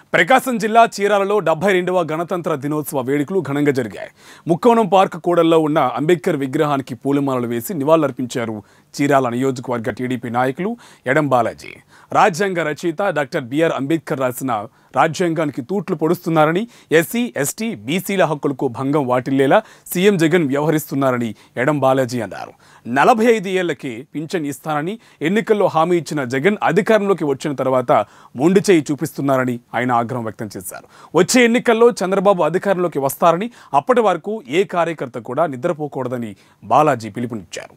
ప్రకాశం జిల్లా చీరాలలో 72వ గణతంత్ర దినోత్సవ వేడుకలు ఘనంగా జరిగాయి. ముక్కోణం పార్క్ కూడల్లో ఉన్న అంబేద్కర్ విగ్రహానికి పూలమాలలు వేసి నివాళులర్పించారు చీరాల నియోజకవర్గ టీడీపీ నాయకులు ఎడం బాలాజీ. రాజ్యాంగ రచయిత డాక్టర్ బిఆర్ అంబేద్కర్ రాసిన రాజ్యాంగానికి తూట్లు పొడుస్తున్నారని, ఎస్సీ, ఎస్టీ, బీసీల హక్కులకు భంగం వాటిల్లేలా సీఎం జగన్ వ్యవహరిస్తున్నారని ఎడం బాలాజీ అన్నారు. 45 ఏళ్లకే పింఛన్ ఇస్తానని ఎన్నికల్లో హామీ ఇచ్చిన జగన్ అధికారంలోకి వచ్చిన తర్వాత మొండి చేయి చూపిస్తున్నారని ఆయన ఆగ్రహం వ్యక్తం చేశారు. వచ్చే ఎన్నికల్లో చంద్రబాబు అధికారంలోకి వస్తారని, అప్పటి వరకు ఏ కార్యకర్త కూడా నిద్రపోకూడదని బాలాజీ పిలుపునిచ్చారు.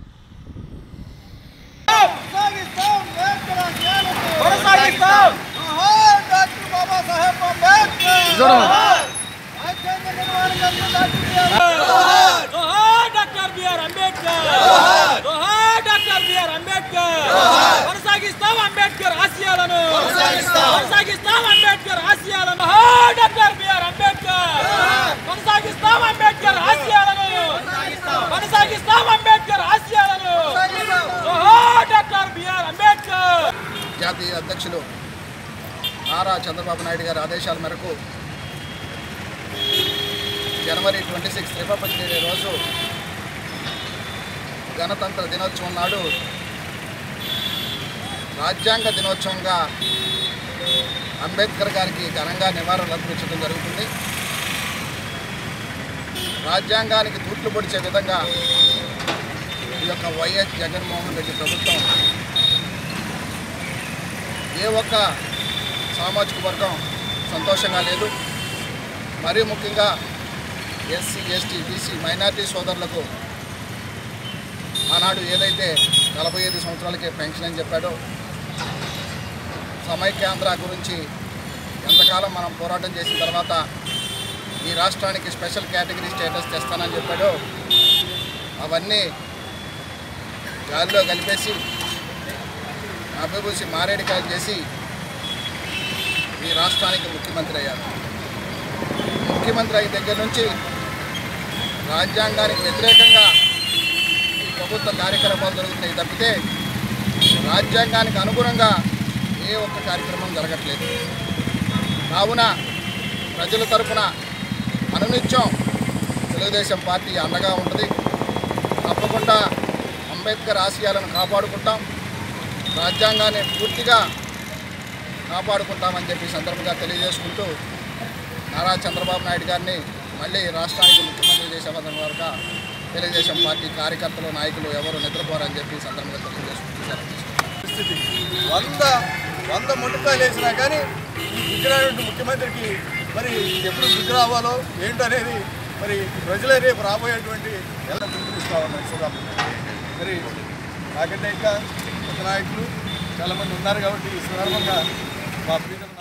జాతీయ అధ్యక్షులు నారా చంద్రబాబు నాయుడు గారి ఆదేశాల మేరకు జనవరి 26 రిపబ్లిక్ డే రోజు గణతంత్ర దినోత్సవం నాడు రాజ్యాంగ దినోత్సవంగా అంబేద్కర్ గారికి ఘనంగా నివాళులు అర్పించడం జరుగుతుంది. రాజ్యాంగానికి తూట్లు పొడిచే విధంగా ఈ యొక్క వైఎస్ జగన్మోహన్ రెడ్డి ప్రభుత్వం ఏ ఒక్క సామాజిక వర్గం సంతోషంగా లేదు. మరీ ముఖ్యంగా ఎస్సీ, ఎస్టీ, బీసీ, మైనార్టీ సోదరులకు ఆనాడు ఏదైతే 45 సంవత్సరాలకే పెన్షన్ అని చెప్పాడో, సమైక్యాంధ్ర గురించి ఎంతకాలం మనం పోరాటం చేసిన తర్వాత ఈ రాష్ట్రానికి స్పెషల్ కేటగిరీ స్టేటస్ తెస్తానని చెప్పాడో అవన్నీ గాలిలో కలిపేసి అభివృద్ధి మారేడికాయలు చేసి ఈ రాష్ట్రానికి ముఖ్యమంత్రి అయ్యారు. ముఖ్యమంత్రి అయిన దగ్గర నుంచి రాజ్యాంగానికి వ్యతిరేకంగా ఈ ప్రభుత్వ కార్యక్రమాలు జరుగుతున్నాయి తప్పితే రాజ్యాంగానికి అనుగుణంగా ఏ ఒక్క కార్యక్రమం జరగట్లేదు. కావున ప్రజల తరపున అనునిత్యం తెలుగుదేశం పార్టీ అండగా ఉంటుంది. తప్పకుండా అంబేద్కర్ ఆశయాలను కాపాడుకుంటాం, రాజ్యాంగాన్ని పూర్తిగా కాపాడుకుంటామని చెప్పి సందర్భంగా తెలియజేసుకుంటూ నారా చంద్రబాబు నాయుడు గారిని మళ్ళీ రాష్ట్రానికి ముఖ్యమంత్రి చేసే వరకు తెలుగుదేశం పార్టీ కార్యకర్తలు, నాయకులు ఎవరు నిద్రపోరని చెప్పి సందర్భంగా తెలియజేసుకుంటున్నారు. పరిస్థితి 100 ముట్టుకాయలు వేసినా కానీ ఈ గుజరాత్ ముఖ్యమంత్రికి మరి ఎప్పుడు గుర్తు రావాలో ఏంటనేది మరి ప్రజలే రేపు రాబోయేటువంటి ఎలా పిలుపునిస్తూ ఉన్నారు. మరి నాకంటే ఇంకా కొత్త నాయకులు చాలామంది ఉన్నారు కాబట్టి ఈ సందర్భంగా మా ప్రీతం